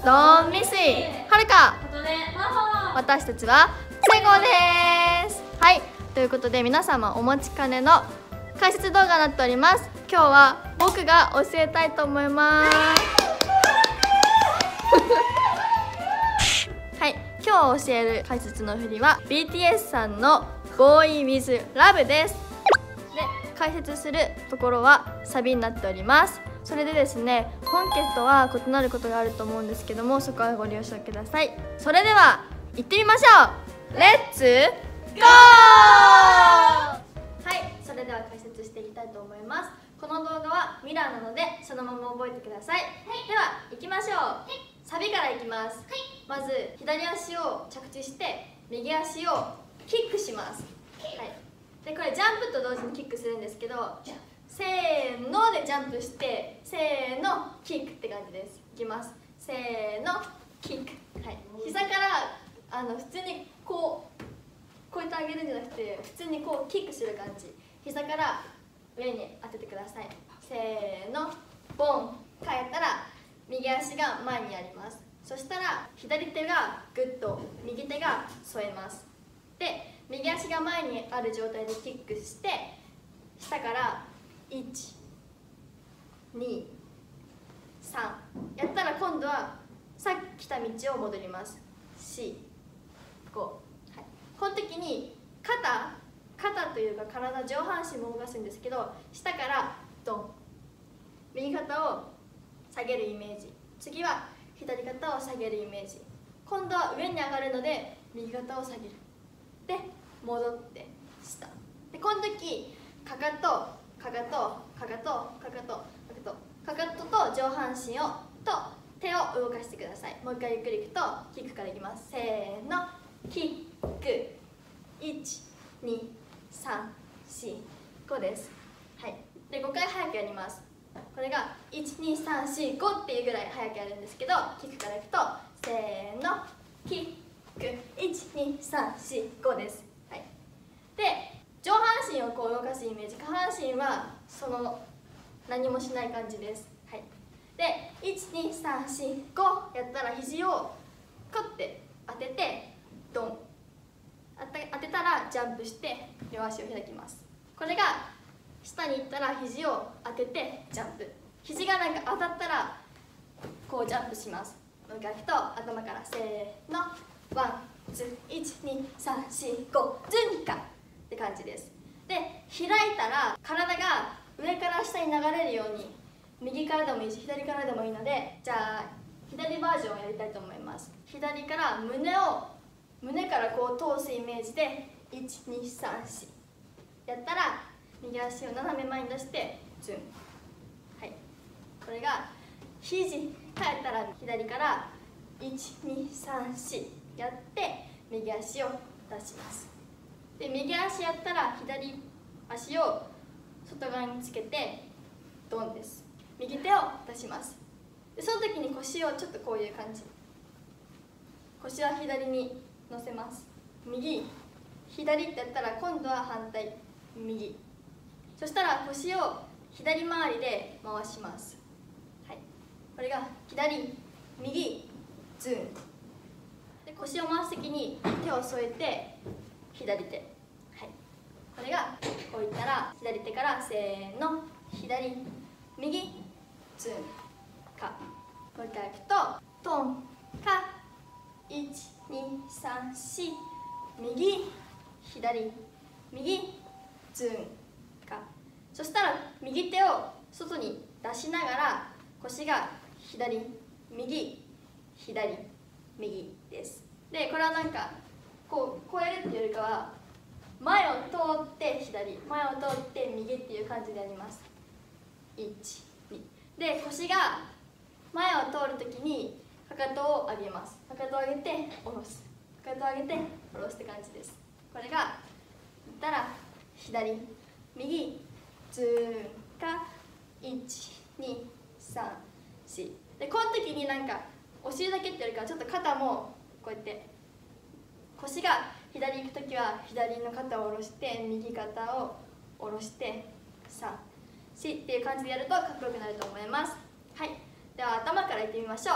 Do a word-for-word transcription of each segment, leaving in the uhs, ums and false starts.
ドンミスイはるか、私たちはセゴです。はい、ということで皆様お待ちかねの解説動画になっております。今日は僕が教えたいと思います。はい、今日教える解説の振りは ビーティーエス さんの Boy with Love です。で、解説するところはサビになっております。それでですね、本家とは異なることがあると思うんですけども、そこはご了承ください。それでは行ってみましょう。レッツゴー。はい、それでは解説していきたいと思います。この動画はミラーなのでそのまま覚えてください。はい、では行きましょう。はい、サビからいきます。はい、まず左足を着地して右足をキックします。はい、でこれジャンプと同時にキックするんですけど、せーのでジャンプしてせーのキックって感じです。いきます。せーのキック。はい、膝からあの普通にこうこうやって上げるんじゃなくて、普通にこうキックする感じ。膝から上に当ててください。せーのボン。帰ったら右足が前にあります。そしたら左手がグッと右手が添えます。で右足が前にある状態でキックして下からいち、に、さんやったら今度はさっき来た道を戻ります。よん、ご、はい、この時に肩肩というか体上半身も動かすんですけど、下からドン、右肩を下げるイメージ、次は左肩を下げるイメージ、今度は上に上がるので右肩を下げる、で戻って下で、この時かかとかかとかかとかかとかかとかかとと上半身をと手を動かしてください。もう一回ゆっくりいくとキックからいきます。せーのキック、いち、に、さん、よん、ごです。はい、でごかい早くやります。これがいち、に、さん、よん、ごっていうぐらい早くやるんですけど、キックからいくとせーのキック、いち、に、さん、よん、ごです。はい、で上半身をこう動かすイメージ、下半身はその何もしない感じです。はい、でいち、に、さん、よん、ごやったら肘をコッて当ててドン、当てたらジャンプして両足を開きます。これが下に行ったら肘を当ててジャンプ、肘がなんか当たったらこうジャンプします。もう一回いくと頭からせーのワンツー、いち、に、さん、よん、ごズンカって感じです。で開いたら体が上から下に流れるように、右からでもいいし左からでもいいので、じゃあ左バージョンをやりたいと思います。左から胸を胸からこう通すイメージでいち、に、さん、よんやったら右足を斜め前に出してズン。はい、これが肘帰ったら左からいち、に、さん、よんやって右足を出します。で右足やったら左足を外側につけてドンです。右手を出します。でその時に腰をちょっとこういう感じ、腰は左に乗せます。右左ってやったら今度は反対右、そしたら腰を左回りで回します。はい、これが左右ズンで、腰を回す時に手を添えて左手、はい、これがこういったら左手からせーの左右ズンか、もう一回いくとトンかいち、に、さん、よん右左右ズンか、そしたら右手を外に出しながら腰が左右左右です。でこれはなんかこうこうやるっていうよりかは前を通って左前を通って右っていう感じでやります。いち、にで腰が前を通るときにかかとを上げます。かかとを上げて下ろす、かかとを上げて下ろすって感じです。これがいったら左右ズーンかいち、に、さん、よんで、この時になんかお尻だけっていうよりかはちょっと肩もこうやって腰が左行く時は左の肩を下ろして右肩を下ろしてさん、よんっていう感じでやるとかっこよくなると思います。はい、では頭からいってみましょう。フ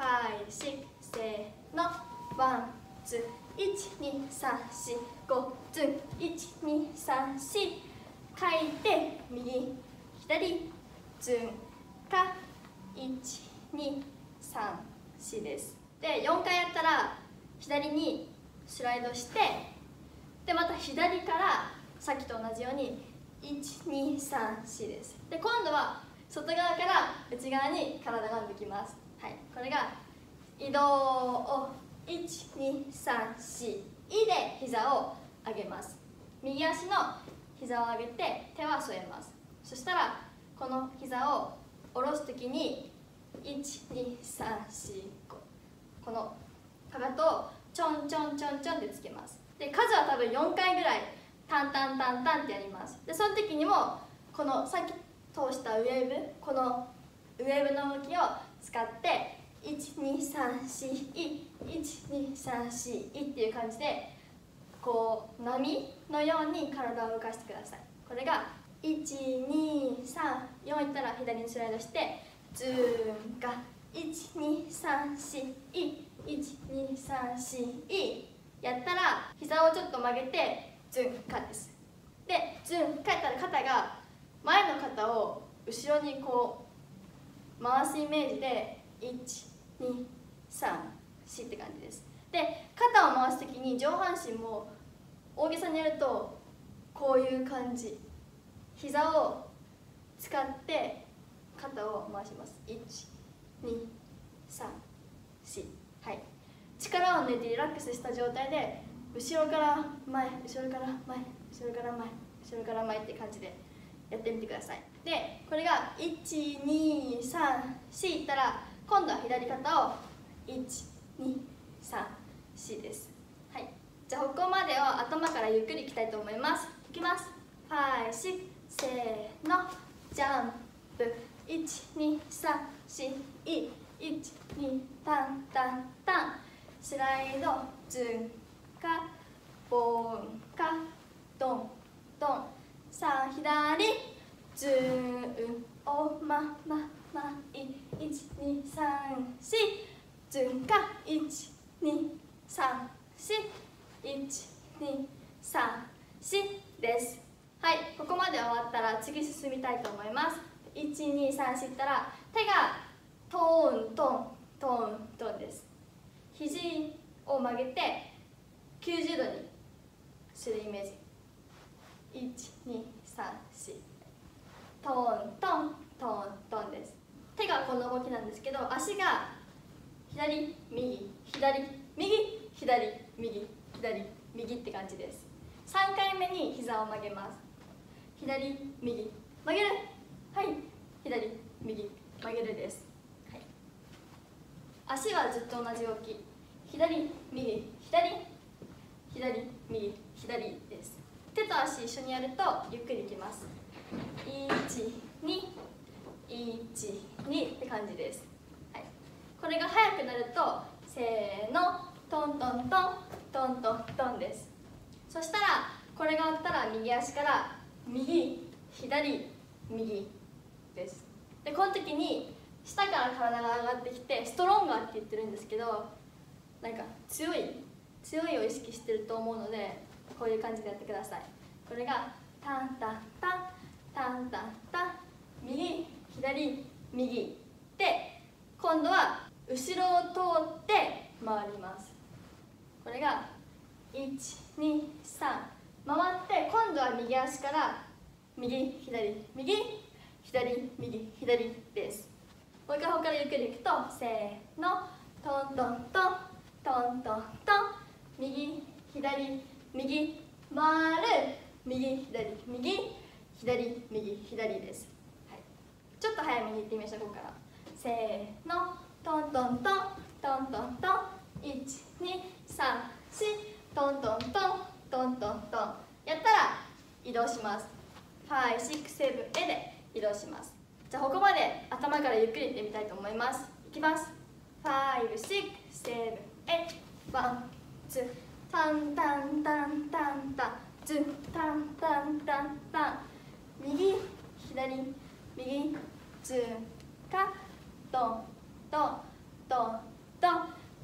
イブシックスせーのワンツーいちにさんしごツンいちにさんし書いて右左ツンかいちにさんしですでよんかいやったら左にスライドしてでまた左からさっきと同じようにいちにさんしですで今度は外側から内側に体が向きます、はい、これが移動をいちにさんしいで膝を上げます右足の膝を上げて手は添えますそしたらこの膝を下ろすときにいちにさんしごこのかかとをちょんちょんちょんちょんでつけますで数は多分よんかいぐらいタンタンタンタンってやりますでその時にもこのさっき通したウェーブこのウェーブの動きを使っていちにさんしいいちにさんしいっていう感じでこう波のように体を動かしてくださいこれがいちにさんよんいったら左にスライドしてズーンかいちにさんしいいちにさんしいやったら膝をちょっと曲げてズンカですでズンカやったら肩が前の肩を後ろにこう回すイメージでいちにさんしって感じですで肩を回す時に上半身も大げさにやるとこういう感じ膝を使って肩を回しますいちにさんしはい力を抜いてリラックスした状態で後ろから前後ろから前後ろから前後ろから前って感じでやってみてくださいでこれがいちにさんしいったら今度は左肩をいちにさんしですはいじゃあここまでを頭からゆっくりいきたいと思いますいきますファイブシックスせーのジャンプいちにさんしいいちにタンタンタンスライドズンかボーンかドンドンさあ左ズンおまままいいちにさんしズンかいちにさんしいちにさんしですはいここまで終わったら次進みたいと思いますいちにさんしいったら手がトントントントンです肘を曲げてきゅうじゅうどにするイメージいちにさんしトントントントンです手がこの動きなんですけど足が左右左右左右左右って感じですさんかいめに膝を曲げます左右曲げるはい左右曲げるです、はい、足はずっと同じ動き左右左左右左です手と足一緒にやるとゆっくりいきますいちにいちにって感じです、はい、これが速くなるとせーのトントントントントントンですそしたらこれが終わったら右足から右左右ですでこの時に下から体が上がってきてストロンガーって言ってるんですけどなんか強い強いを意識してると思うのでこういう感じでやってくださいこれがタンタンタンタンタンタン右左右で今度は後ろを通って回りますこれがいちにさん回って今度は右足から右左右左右左ですもう一回ここからゆっくりいくとせーのトントントントントントン右左右回る右左右左右左です、はい、ちょっと早めにいってみましょうここからせーのトントントントントントンいちにさんしトントントントントントンやったら移動しますご、ろく、なな、えで移動しますじゃあここまで頭からゆっくりいってみたいと思いますいきますご、ろく、なな、えワン、ツータンタンタンタンタンズンタンタンタンタン右左右ズンカトントントン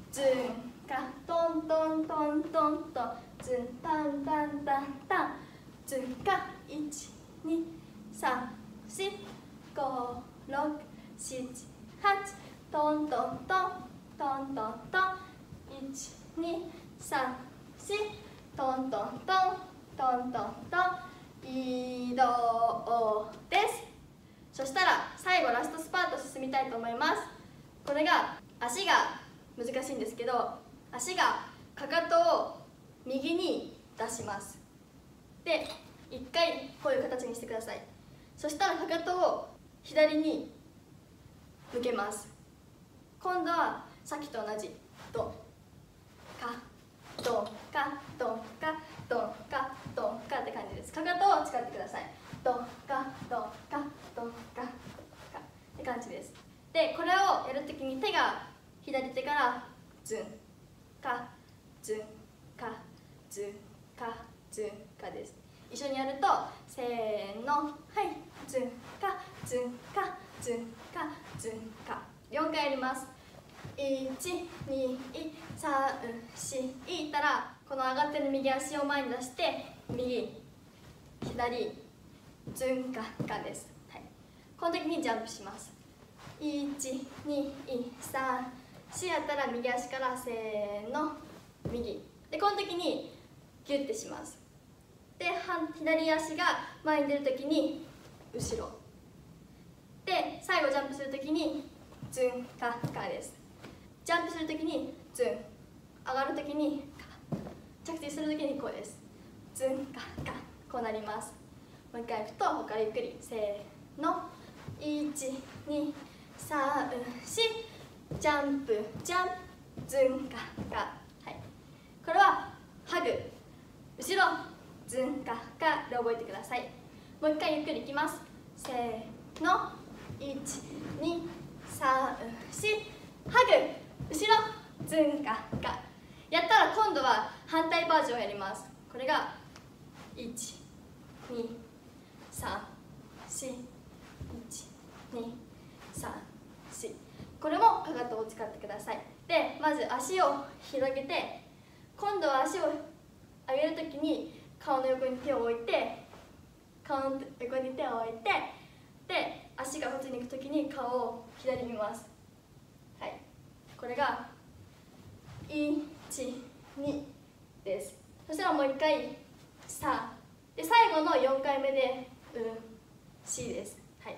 ズンカトントントントントンズンタンタンタンタンズンカいちにさんしごろくしちはちトントントントントントンいちにさんしトントントントントントン移動です。そしたら最後ラストスパート進みたいと思います。これが足が難しいんですけど、足がかかとを右に出します。で一回こういう形にしてください。そしたらかかとを左に向けます。今度はさっきと同じドンカドンカドンカドンカドンカって感じです。かかとを使ってください。ドンカドンカドンカドンカって感じです。でこれをやるときに手が左手からズンカズンカズンカズンカです。一緒にやるとせーの、はいズンカズンカズンカズンカよんかいやります。いちにさんしいったらこの上がってる右足を前に出して右左ズンカカです、はい、この時にジャンプします。いちにさんしやったら右足からせーの右でこの時にギュッてします。で左足が前に出る時に後ろで最後ジャンプする時にズンカカです。ジャンプする時にズン上がる時にカ着地する時にこうです。ズンカカこうなります。もう一回いくとここからゆっくりせーのいちにさんしジャンプジャンプズンカカ、はい、これはハグ後ろズンカカで覚えてください。もう一回ゆっくりいきます。せーのいちにさんしハグ後ろズンカカやったら今度は反対バージョンをやります。これがいちにさんしいちにさんしこれもかかとを使ってください。でまず足を広げて今度は足を上げるときに顔の横に手を置いて顔の横に手を置いてで足がこっちに行くときに顔を左に見ます。はい、これがいちにです。そしたらもういっかいさんで最後のよんかいめでうんしです。はい、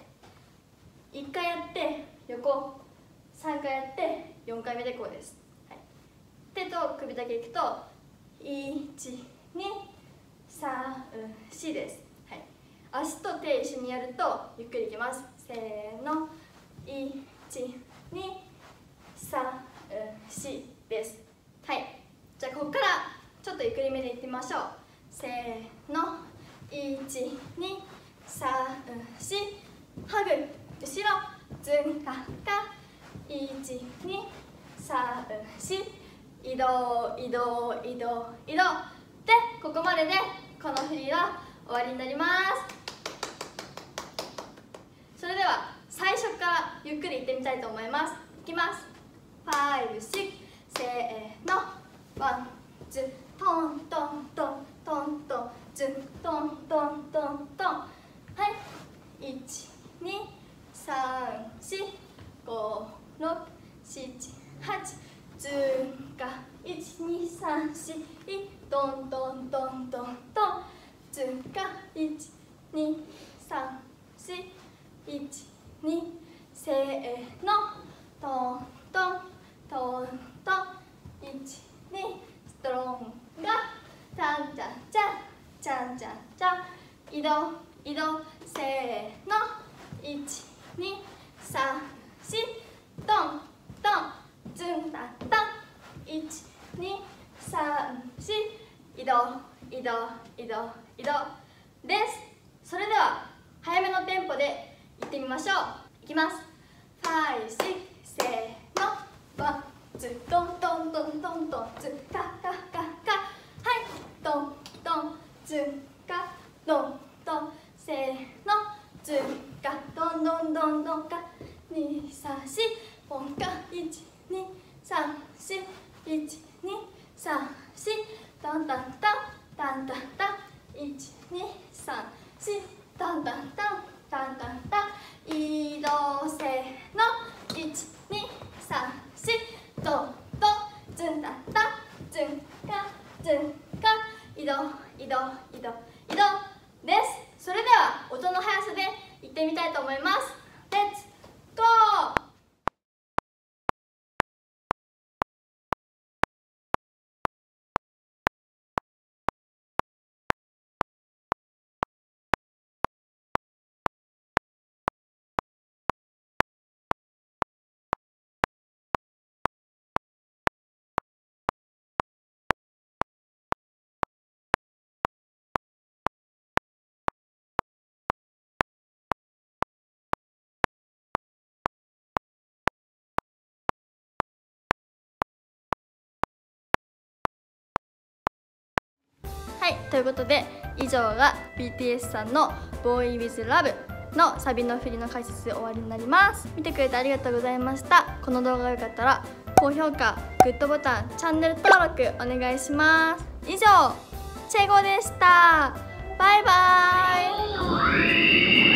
いっかいやって横さんかいやってよんかいめでこうです。はい、手と首だけいくといちにさんしです。はい、足と手一緒にやるとゆっくりいきます。せーのいちにさんしです。はい、じゃあここからちょっとゆっくりめでいってみましょう。せーのいちにさんしハグ後ろズンカカいちにさんし移動移動移動移動でここまででこの振りは終わりになります。それでは最初からゆっくりいってみたいと思います。いきます。ご、ろくせーのワンツートントントントントンズントントントントンはいいちにさんしごろくしちはちズンカいちにさんしトントントントントンズンカいちにさんしいちにせーのトントントントンいちにストロンガチャンチャンチャンチャンチャンチャン移動移動せーのいちにさんしトントンズンタンタンいちにさんし移動移動移動移動です。それでは早めのテンポでいってみましょう。いきます。ご、ろくせーのワンツートントントントントンツーカカカカはいトントンツーカトントンせーのツーカトンドンドンドンカにさんしポンカいちにさんしいちにさんしタンタンタンタンタンタンいちにさんしタンタンタンタンタンタン移動せーのいちにさんしトントンズンタンタンズンカズンカ移動移動移動移動です。それでは音の速さでいってみたいと思います。レッツゴー。はい、ということで以上が ビーティーエス さんの Boy with Love のサビの振りの解説終わりになります。見てくれてありがとうございました。この動画が良かったら高評価、グッドボタン、チャンネル登録お願いします。以上、チェゴでした。バイバイ。